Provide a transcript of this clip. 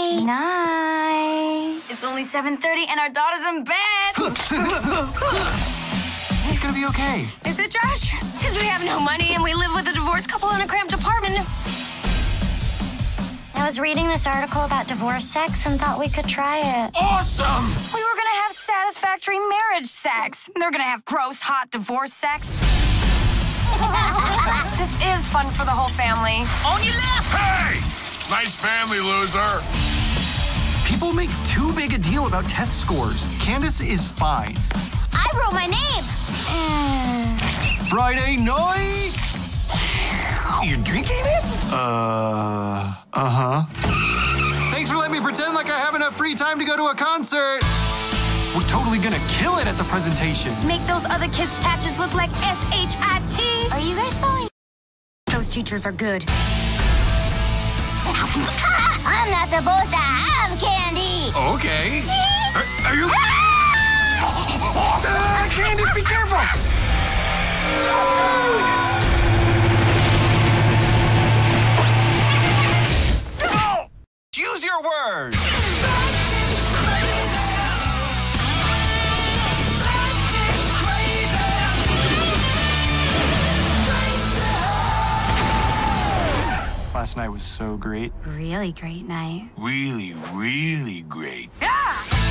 Night. Night. It's only 7:30 and our daughter's in bed. It's gonna be okay. Is it, Josh? Because we have no money and we live with a divorced couple in a cramped apartment. I was reading this article about divorce sex and thought we could try it. Awesome! We were gonna have satisfactory marriage sex. They're gonna have gross, hot divorce sex. This is fun for the whole family. On your left! Hey! Nice family, loser. People make too big a deal about test scores. Candace is fine. I wrote my name. Friday night? You drinking it? Uh-huh. Thanks for letting me pretend like I have enough free time to go to a concert. We're totally gonna kill it at the presentation. Make those other kids' patches look like S-H-I-T. Are you guys spelling? Those teachers are good. I'm not supposed to have candy. Okay. Are you? Candace, be careful! Don't do it! No! Choose your words. Last night was so great. Really great night. Really, really great. Yeah!